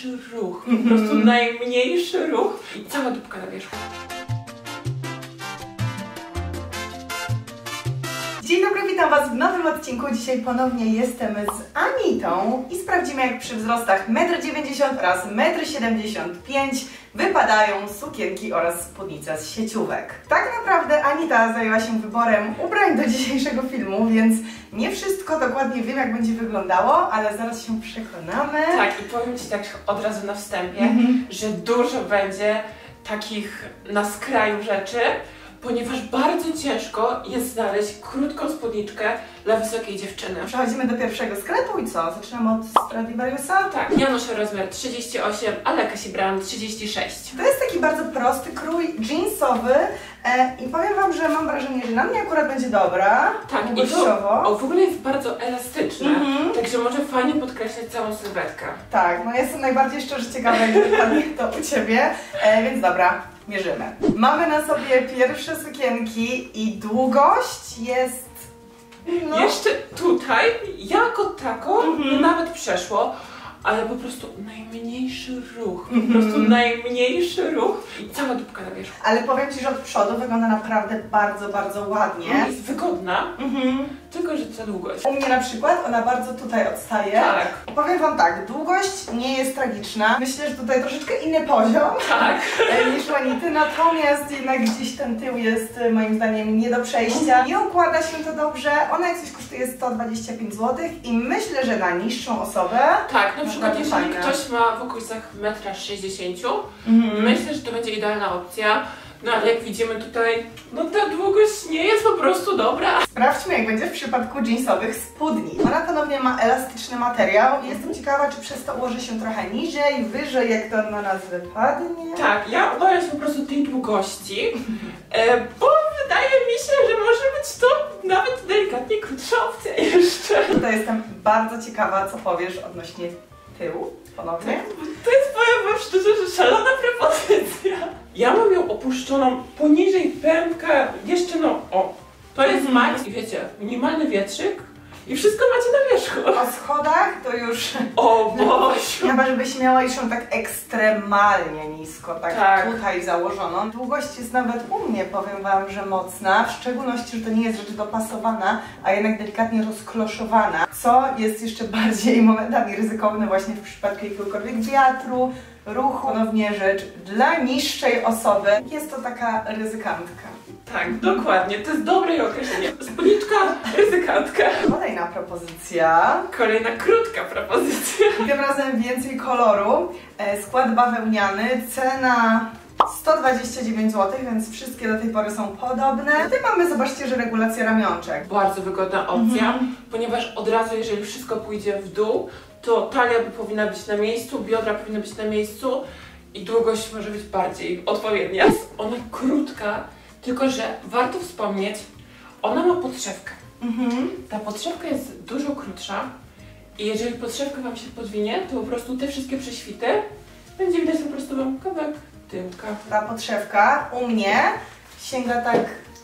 najmniejszy ruch, po prostu najmniejszy ruch i cała dupka na wierzchu. Dzień dobry, witam Was w nowym odcinku. Dzisiaj ponownie jestem z Anitą i sprawdzimy, jak przy wzrostach 1,90 m oraz 1,75 m wypadają sukienki oraz spódnice z sieciówek. Tak naprawdę Anita zajęła się wyborem ubrań do dzisiejszego filmu, więc nie wszystko dokładnie wiem, jak będzie wyglądało, ale zaraz się przekonamy. Tak, i powiem Ci tak od razu na wstępie, że dużo będzie takich na skraju rzeczy, ponieważ bardzo ciężko jest znaleźć krótką spódniczkę dla wysokiej dziewczyny. Przechodzimy do pierwszego sklepu i co? Zaczynamy od Stradivariusa? Tak, ja noszę rozmiar 38, ale Kasi brałam 36. To jest taki bardzo prosty krój jeansowy i powiem Wam, że mam wrażenie, że na mnie akurat będzie dobra. Tak, i to w ogóle jest bardzo elastyczne, także może fajnie podkreślać całą sylwetkę. Tak, no jestem najbardziej szczerze ciekawa, jak wypadnie to u Ciebie, więc dobra. Mierzymy. Mamy na sobie pierwsze sukienki i długość jest... No. Jeszcze tutaj, jako tako, nawet przeszło, ale po prostu najmniejszy ruch, po prostu najmniejszy ruch i cała dupka na wierzchu. Ale powiem Ci, że od przodu wygląda naprawdę bardzo, bardzo ładnie. Jest wygodna, tylko że ta długość. U mnie na przykład ona bardzo tutaj odstaje. Tak. Powiem Wam tak, długość nie jest tragiczna. Myślę, że tutaj troszeczkę inny poziom niż u Anity, natomiast jednak gdzieś ten tył jest moim zdaniem nie do przejścia. Nie układa się to dobrze. Ona jak coś kosztuje 125 zł i myślę, że na niższą osobę... Tak, na przykład jeżeli ktoś ma w okolicach 1,60 m, myślę, że to będzie idealna opcja. No ale jak widzimy tutaj, no ta długość nie jest po prostu dobra. Sprawdźmy, jak będzie w przypadku jeansowych spódni. Ona ponownie ma elastyczny materiał. Jestem ciekawa, czy przez to ułoży się trochę niżej, wyżej, jak to na nas wypadnie. Tak, ja obawiam się po prostu tej długości, bo wydaje mi się, że może być to nawet delikatnie krótsza opcja jeszcze. Tutaj jestem bardzo ciekawa, co powiesz odnośnie tyłu. Ponownie. To jest, powiem Wam szczerze, że szalona propozycja. Ja mam ją opuszczoną poniżej pępka, jeszcze no, o, to jest max i wiecie, minimalny wietrzyk i wszystko macie na wierzchu. O schodach to już... O Boże! Chyba, żebyś miała już ją tak ekstremalnie nisko, tak tutaj założoną. Długość jest nawet u mnie, powiem Wam, że mocna, w szczególności, że to nie jest rzecz dopasowana, a jednak delikatnie rozkloszowana, co jest jeszcze bardziej momentami ryzykowne właśnie w przypadku jakiegokolwiek wiatru, ruchu. Ponownie rzecz dla niższej osoby. Jest to taka ryzykantka. Tak, dokładnie, to jest dobre określenie. Spódniczka, ryzykantka. Kolejna propozycja. Kolejna krótka propozycja. Tym razem więcej koloru. Skład bawełniany, cena 129 zł, więc wszystkie do tej pory są podobne. Tutaj mamy, zobaczcie, że regulacja ramionczek. Bardzo wygodna opcja, ponieważ od razu, jeżeli wszystko pójdzie w dół, to talia powinna być na miejscu, biodra powinny być na miejscu i długość może być bardziej odpowiednia. Jest ona krótka, tylko że warto wspomnieć, ona ma podszewkę. Ta podszewka jest dużo krótsza i jeżeli podszewka Wam się podwinie, to po prostu te wszystkie prześwity będzie widać po prostu Wam kawałek tyłka. Ta podszewka u mnie sięga tak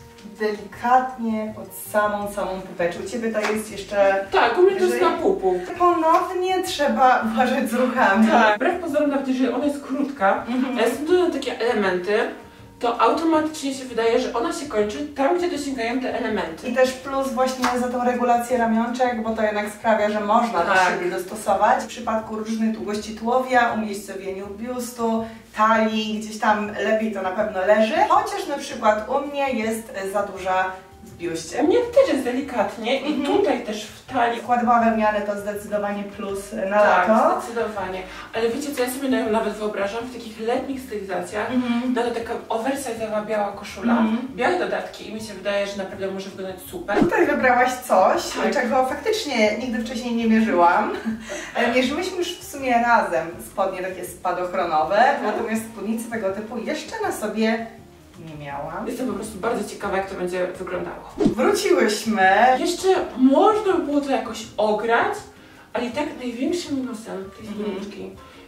delikatnie pod samą pupeczkę. U Ciebie to jest jeszcze... Tak, u mnie to jest na pół. Ponownie trzeba uważać z ruchami. Tak, wbrew pozorom, nawet jeżeli ona jest krótka, a są tu takie elementy, to automatycznie się wydaje, że ona się kończy tam, gdzie dosięgają te elementy. I też plus właśnie za tą regulację ramionczek, bo to jednak sprawia, że można do siebie dostosować. W przypadku różnych długości tułowia, umiejscowieniu biustu, talii, gdzieś tam lepiej to na pewno leży. Chociaż na przykład u mnie jest za duża w biuście. U mnie też jest delikatnie i tutaj też w talii. Skład bawełniany to zdecydowanie plus na tak, lato. Zdecydowanie. Ale wiecie co, ja sobie nawet wyobrażam w takich letnich stylizacjach, na to taka oversize'owa biała koszula, białe dodatki i mi się wydaje, że naprawdę może wyglądać super. Tutaj wybrałaś coś, czego faktycznie nigdy wcześniej nie mierzyłam. Mierzyłyśmy już w sumie razem spodnie takie spadochronowe, natomiast spódnicy tego typu jeszcze na sobie nie miałam. Jestem po prostu bardzo ciekawa, jak to będzie wyglądało. Wróciłyśmy. Jeszcze można by było to jakoś ograć, ale i tak największym minusem tej spódniczki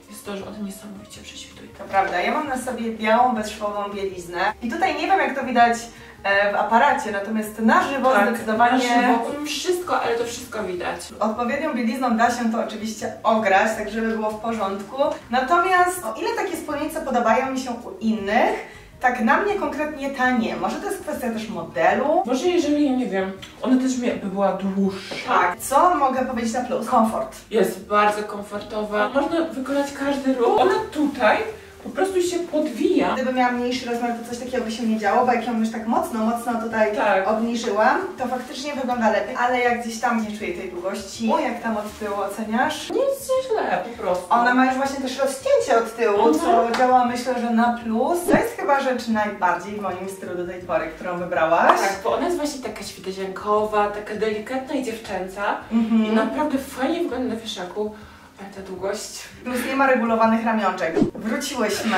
jest to, że ona niesamowicie prześwituje. To prawda, ja mam na sobie białą, bezszwową bieliznę i tutaj nie wiem, jak to widać w aparacie, natomiast na żywo zdecydowanie... Na żywo wszystko, ale to wszystko widać. Odpowiednią bielizną da się to oczywiście ograć, tak żeby było w porządku. Natomiast o ile takie spódnice podobają mi się u innych, tak na mnie konkretnie ta nie. Może to jest kwestia też modelu? Może jeżeli, nie wiem, ona też by była dłuższa. Tak. Co mogę powiedzieć na plus? Komfort. Jest bardzo komfortowa. Można wykonać każdy ruch. Ona tutaj po prostu się podwija. Gdybym miała mniejszy rozmiar, to coś takiego by się nie działo, bo jak ją już tak mocno tutaj obniżyłam, to faktycznie wygląda lepiej. Ale jak gdzieś tam nie czuję tej długości. Jak tam od tyłu oceniasz? Nie jest źle po prostu. Ona ma już właśnie też rozcięcie od tyłu, co działa myślę, że na plus. To jest chyba rzecz najbardziej w moim stylu do tej pory, którą wybrałaś. Tak, bo ona jest właśnie taka świetliciankowa, taka delikatna i dziewczęca i naprawdę fajnie wygląda na wieszaku. Ale ta długość... Plus nie ma regulowanych ramionczek. Wróciłyśmy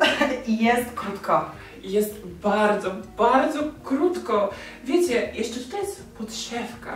i jest krótko. Jest bardzo, bardzo krótko. Wiecie, jeszcze tutaj jest podszewka,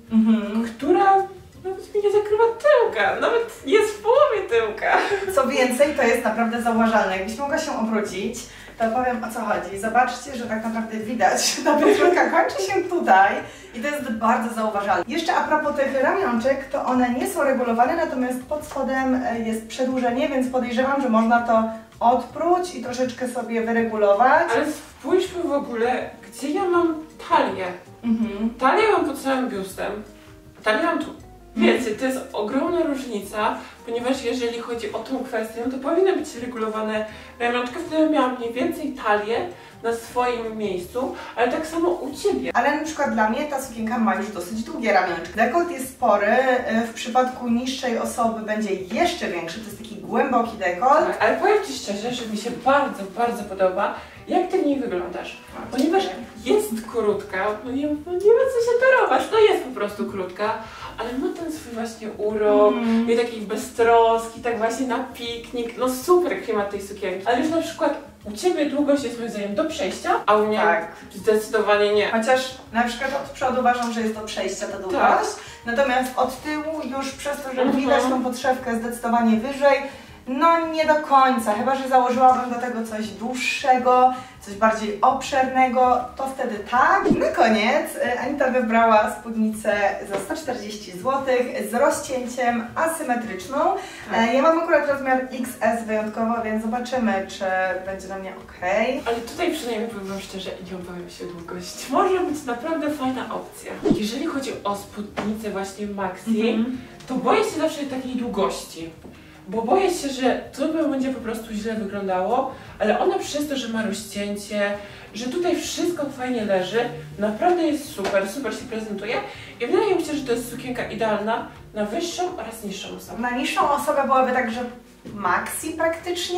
która nawet mi nie zakrywa tyłka, nawet jest w połowie tyłka. Co więcej, to jest naprawdę zauważalne. Jakbyś mogła się obrócić, to powiem, o co chodzi. Zobaczcie, że tak naprawdę widać, że ta podszewka kończy się tutaj i to jest bardzo zauważalne. Jeszcze a propos tych ramionczek, to one nie są regulowane, natomiast pod spodem jest przedłużenie, więc podejrzewam, że można to odpróć i troszeczkę sobie wyregulować. Ale spójrzmy w ogóle, gdzie ja mam talię. Talię mam pod całym biustem, talię mam tu. Wiecie, to jest ogromna różnica, ponieważ jeżeli chodzi o tą kwestię, to powinny być regulowane ramionczki, wtedy miałam mniej więcej talię na swoim miejscu, ale tak samo u Ciebie. Ale na przykład dla mnie ta sukienka ma już dosyć długie ramionczki. Dekolt jest spory, w przypadku niższej osoby będzie jeszcze większy, to jest taki głęboki dekolt. Tak, ale powiem Ci szczerze, że mi się bardzo, bardzo podoba, jak Ty w niej wyglądasz, ponieważ jest krótka, no nie ma co się darować, no jest po prostu krótka, ale ma ten swój właśnie urok, jest taki beztroski, tak właśnie na piknik, no super klimat tej sukienki. Ale już na przykład u Ciebie długość jest moim zdaniem do przejścia, a u mnie zdecydowanie nie. Chociaż na przykład od przodu uważam, że jest do przejścia ta długość, natomiast od tyłu już przez to, że widać tą podszewkę zdecydowanie wyżej, no nie do końca, chyba że założyłabym do tego coś dłuższego, coś bardziej obszernego, to wtedy tak. Na koniec Anita wybrała spódnicę za 140 zł z rozcięciem asymetryczną. Ja mam akurat rozmiar XS wyjątkowo, więc zobaczymy, czy będzie na mnie ok. Ale tutaj przynajmniej powiem Wam szczerze, nie obawiam się długość. Może być naprawdę fajna opcja. Jeżeli chodzi o spódnicę właśnie maxi, to boję się zawsze takiej długości. Bo boję się, że to będzie po prostu źle wyglądało, ale ona przez to, że ma rozcięcie, że tutaj wszystko fajnie leży, naprawdę jest super, super się prezentuje i wydaje mi się, że to jest sukienka idealna na wyższą oraz niższą osobę. Na niższą osobę byłaby tak, że maxi praktycznie,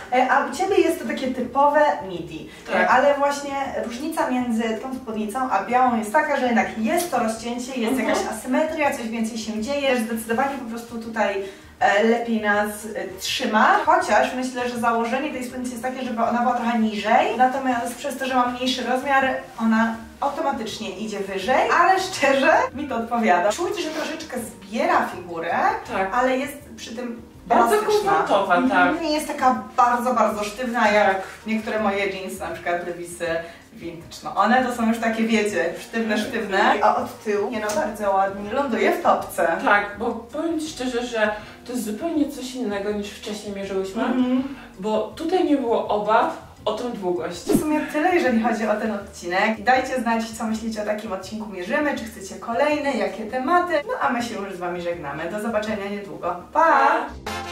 a u Ciebie jest to takie typowe midi. Ale właśnie różnica między tą spódnicą a białą jest taka, że jednak jest to rozcięcie, jest jakaś asymetria, coś więcej się dzieje, zdecydowanie po prostu tutaj lepiej nas trzyma, chociaż myślę, że założenie tej spódnicy jest takie, żeby ona była trochę niżej, natomiast przez to, że mam mniejszy rozmiar, ona automatycznie idzie wyżej, ale szczerze mi to odpowiada. Czuć, że troszeczkę zbiera figurę, ale jest przy tym bardzo komfortowa, Nie jest taka bardzo, bardzo sztywna jak niektóre moje jeansy, na przykład Levi'sy vintage. No one to są już takie, wiecie, sztywne, a od tyłu bardzo ładnie ląduje w topce. Tak, bo powiem Ci szczerze, że to jest zupełnie coś innego niż wcześniej mierzyłyśmy, bo tutaj nie było obaw o tą długość. W sumie tyle, jeżeli chodzi o ten odcinek. Dajcie znać, co myślicie o takim odcinku mierzymy, czy chcecie kolejny, jakie tematy. No a my się już z Wami żegnamy. Do zobaczenia niedługo. Pa!